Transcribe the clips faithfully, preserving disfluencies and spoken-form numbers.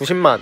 구십만,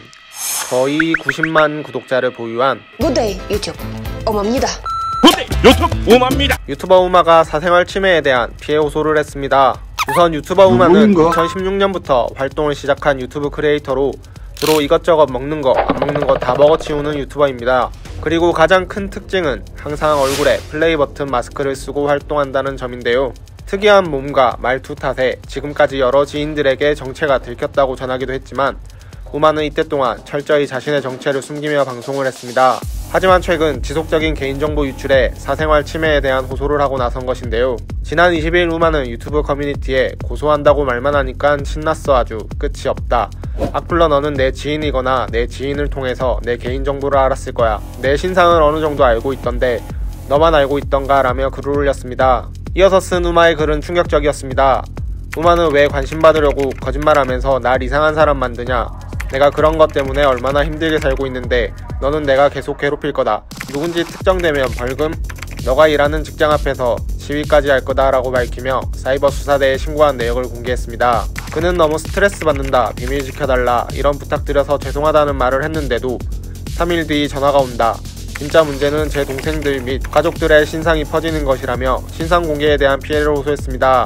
거의 구십만 구독자를 보유한 굿데이 유튜브 오마입니다. 굿데이 유튜브 오마입니다. 유튜버 우마가 사생활 침해에 대한 피해 호소를 했습니다. 우선 유튜버 우마는 이천십육 년부터 활동을 시작한 유튜브 크리에이터로 주로 이것저것 먹는 거, 안 먹는 거 다 먹어치우는 유튜버입니다. 그리고 가장 큰 특징은 항상 얼굴에 플레이 버튼 마스크를 쓰고 활동한다는 점인데요. 특이한 몸과 말투 탓에 지금까지 여러 지인들에게 정체가 들켰다고 전하기도 했지만 우마는 이때 동안 철저히 자신의 정체를 숨기며 방송을 했습니다. 하지만 최근 지속적인 개인정보 유출에 사생활 침해에 대한 호소를 하고 나선 것인데요. 지난 이십 일 우마는 유튜브 커뮤니티에 고소한다고 말만 하니까 신났어 아주 끝이 없다. 악플러 너는 내 지인이거나 내 지인을 통해서 내 개인정보를 알았을 거야. 내 신상을 어느 정도 알고 있던데 너만 알고 있던가 라며 글을 올렸습니다. 이어서 쓴 우마의 글은 충격적이었습니다. 우마는 왜 관심받으려고 거짓말하면서 날 이상한 사람 만드냐. 내가 그런 것 때문에 얼마나 힘들게 살고 있는데 너는 내가 계속 괴롭힐 거다. 누군지 특정되면 벌금? 너가 일하는 직장 앞에서 시위까지 할 거다 라고 밝히며 사이버 수사대에 신고한 내역을 공개했습니다. 그는 너무 스트레스 받는다, 비밀 지켜달라 이런 부탁드려서 죄송하다는 말을 했는데도 삼 일 뒤 전화가 온다. 진짜 문제는 제 동생들 및 가족들의 신상이 퍼지는 것이라며 신상 공개에 대한 피해를 호소했습니다.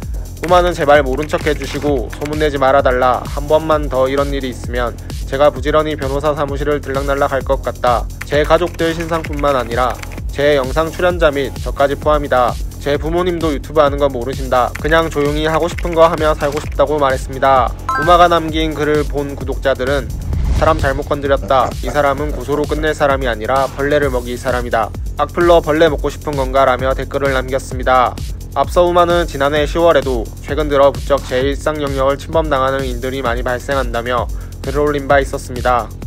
우마는 제발 모른 척 해주시고 소문내지 말아달라. 한 번만 더 이런 일이 있으면 제가 부지런히 변호사 사무실을 들락날락 할 것 같다. 제 가족들 신상뿐만 아니라 제 영상 출연자 및 저까지 포함이다. 제 부모님도 유튜브 하는 거 모르신다. 그냥 조용히 하고 싶은 거 하며 살고 싶다고 말했습니다. 우마가 남긴 글을 본 구독자들은 사람 잘못 건드렸다. 이 사람은 고소로 끝낼 사람이 아니라 벌레를 먹일 사람이다. 악플러 벌레 먹고 싶은 건가 라며 댓글을 남겼습니다. 앞서 우마는 지난해 시월에도 최근 들어 부쩍 제 일상 영역을 침범당하는 일들이 많이 발생한다며 글을 올린 바 있었습니다.